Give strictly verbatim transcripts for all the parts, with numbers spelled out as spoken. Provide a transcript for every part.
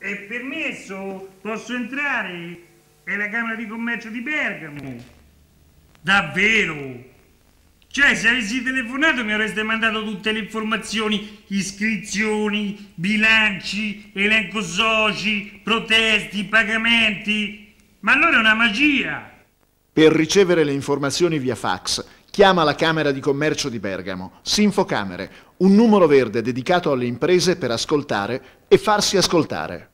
È permesso? Posso entrare? È la Camera di Commercio di Bergamo. Davvero? Cioè, se avessi telefonato mi avreste mandato tutte le informazioni, iscrizioni, bilanci, elenco soci, protesti, pagamenti. Ma allora è una magia! Per ricevere le informazioni via fax, chiama la Camera di Commercio di Bergamo, Sinfocamere, un numero verde dedicato alle imprese per ascoltare e farsi ascoltare.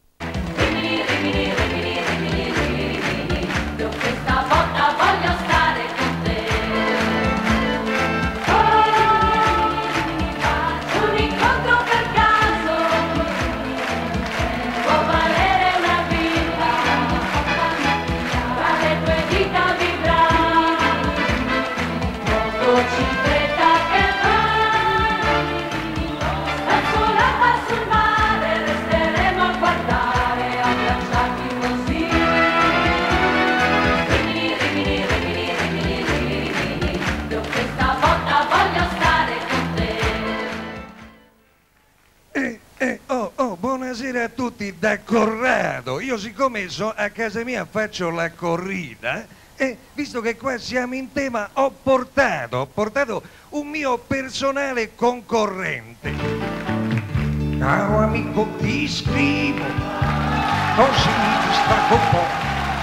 Buonasera a tutti da Corrado. Io siccome so a casa mia faccio la corrida e visto che qua siamo in tema ho portato, ho portato un mio personale concorrente. Caro amico ti scrivo, così mi distacco un po'.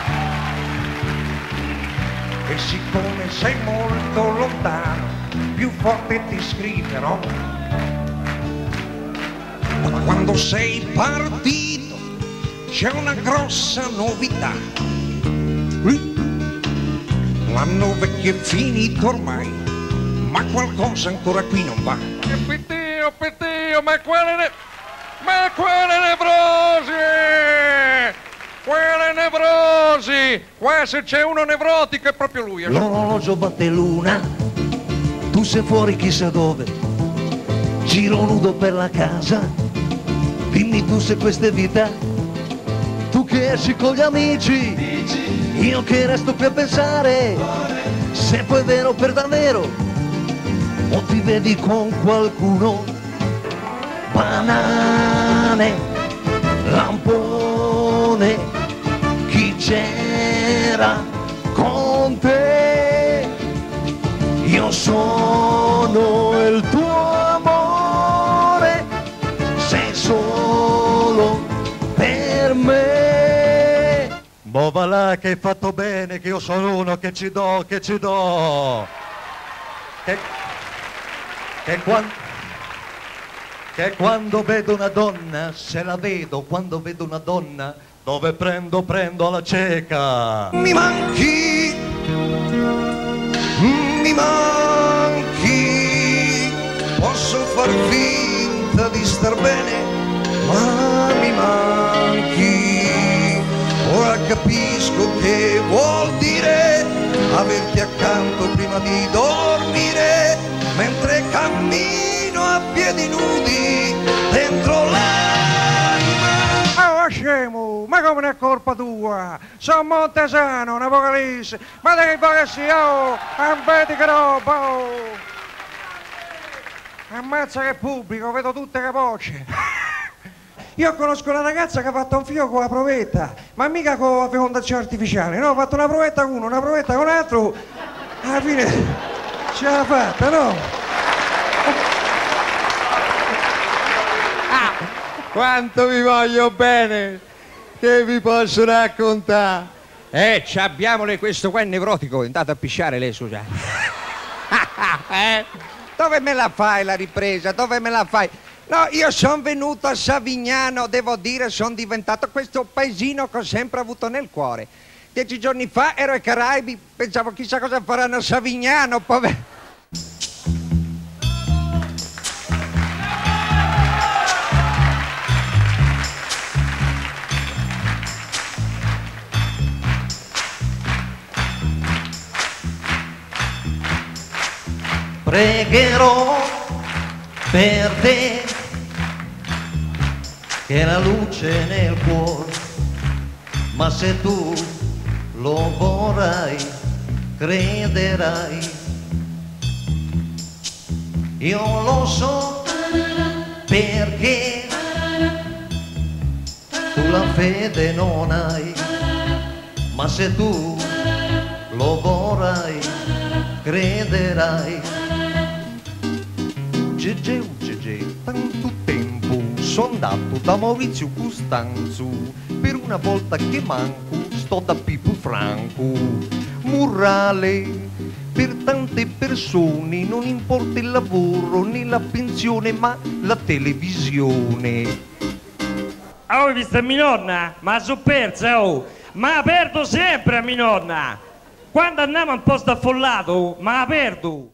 E siccome sei molto lontano, più forte ti scriverò. Quando sei partito c'è una grossa novità. L'anno vecchio è finito ormai, ma qualcosa ancora qui non va. Pettio, pettio, ma quale ne... ma quale nevrosi! Quale nevrosi! Qua se c'è uno nevrotico è proprio lui. L'orologio batte l'una, tu sei fuori chissà dove, giro nudo per la casa. Dimmi tu se questa è vita, tu che esci con gli amici, io che resto qui a pensare, se poi è vero per davvero, o ti vedi con qualcuno. Banane, lampone, chi c'era con te? Io sono il tuo amore, sei solo per me. Boh, va là che hai fatto bene, che io sono uno che ci do, che ci do. Che, che, quando, che quando vedo una donna, se la vedo, quando vedo una donna, dove prendo, prendo alla cieca. Mi manchi, mi manchi, posso far finta di star bene, ma mi manchi. Ora capisco che vuol dire averti accanto prima di dormire, mentre cammino a piedi nudi dentro l'anima. Oh scemo, ma come è colpa tua? Sono Montesano, un apocalisse, ma che che sia, oh, vedi che roba, oh. Ammazza che pubblico, vedo tutte le voci. Io conosco una ragazza che ha fatto un figlio con la provetta, ma mica con la fecondazione artificiale, no? Ha fatto una provetta con uno, una provetta con l'altro, alla fine ce l'ha fatta, no? Ah, quanto vi voglio bene, che vi posso raccontare? Eh, abbiamole, questo qua è nevrotico, è andato a pisciare lei, scusa. eh? Dove me la fai la ripresa? Dove me la fai? No, io sono venuto a Savignano, devo dire, sono diventato questo paesino che ho sempre avuto nel cuore. Dieci giorni fa ero ai Caraibi, pensavo chissà cosa faranno a Savignano, povero. Pregherò per te che la luce nel cuore, ma se tu lo vorrai, crederai. Io lo so perché tu la fede non hai, ma se tu lo vorrai, crederai. Gegeu, gegeu, tanto tempo, sono andato da Maurizio Costanzo, per una volta che manco, sto da Pippo Franco. Morale, per tante persone non importa il lavoro né la pensione, ma la televisione. Ah, hai visto a mia nonna? Ma sono persa, oh! Ma ha perdo sempre a mia nonna! Quando andiamo a un posto affollato, ma ha perdo!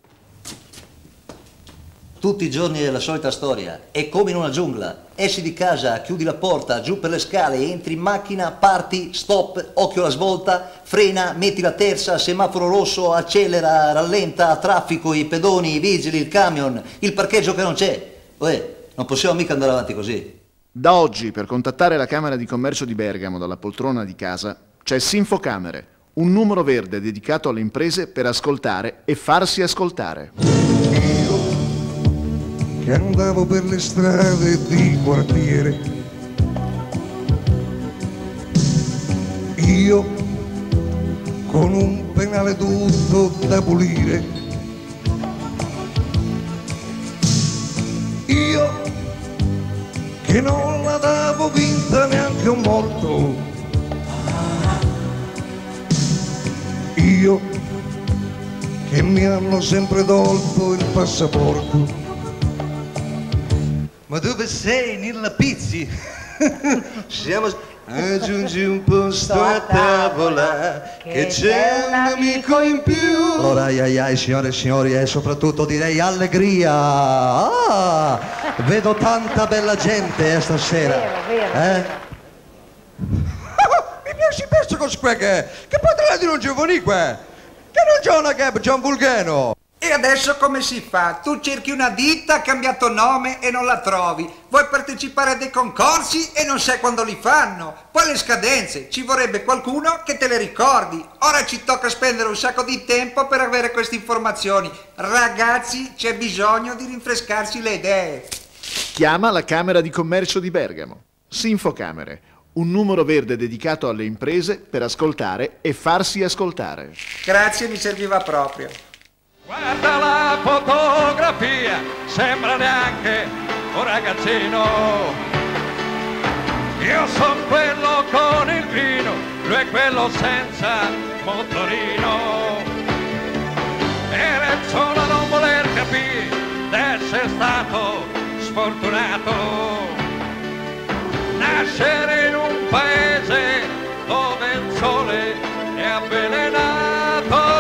Tutti i giorni è la solita storia, è come in una giungla. Esci di casa, chiudi la porta, giù per le scale, entri in macchina, parti, stop, occhio alla svolta, frena, metti la terza, semaforo rosso, accelera, rallenta, traffico, i pedoni, i vigili, il camion, il parcheggio che non c'è. Uè, non possiamo mica andare avanti così. Da oggi, per contattare la Camera di Commercio di Bergamo dalla poltrona di casa, c'è Sinfocamere, un numero verde dedicato alle imprese per ascoltare e farsi ascoltare. Che andavo per le strade di quartiere, io con un penale tutto da pulire, io che non la davo vinta neanche un morto, io che mi hanno sempre tolto il passaporto. Ma dove sei, Nilla Pizzi? Siamo... Aggiungi un posto a tavola, che c'è un amico in più. Allora, ai ai ai, signore e signori, e soprattutto direi allegria. Ah, vedo tanta bella gente eh, stasera. Vero, vero, eh? vero. Mi piace questo con sque che, che potrà dire un giovani qua, che non c'è una che c'è un vulcano. E adesso come si fa? Tu cerchi una ditta, ha cambiato nome e non la trovi. Vuoi partecipare a dei concorsi e non sai quando li fanno. Poi le scadenze, ci vorrebbe qualcuno che te le ricordi. Ora ci tocca spendere un sacco di tempo per avere queste informazioni. Ragazzi, c'è bisogno di rinfrescarsi le idee. Chiama la Camera di Commercio di Bergamo. Sinfocamere, un numero verde dedicato alle imprese per ascoltare e farsi ascoltare. Grazie, mi serviva proprio. Guarda la fotografia, sembra neanche un ragazzino. Io sono quello con il vino, lui è quello senza motorino. E solo a non voler capire d'essere stato sfortunato. Nascere in un paese dove il sole è avvelenato.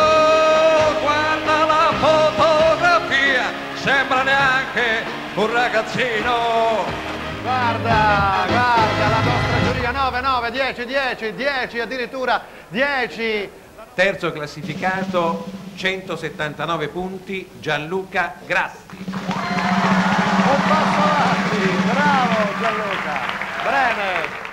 Sembra neanche un ragazzino. Guarda, guarda, la nostra giuria, nove, nove, dieci, dieci, dieci, addirittura dieci. Terzo classificato, centosettantanove punti, Gianluca Grassi. Un passo avanti, bravo Gianluca. Bene.